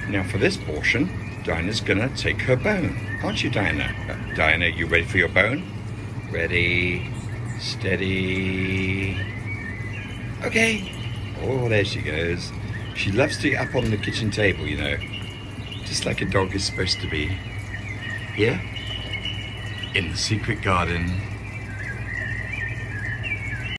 Now for this portion, Diana's gonna take her bone. Aren't you, Diana? Diana, you ready for your bone? Ready, steady. Okay. Oh, there she goes. She loves to get up on the kitchen table, you know. Just like a dog is supposed to be. Here, in the secret garden.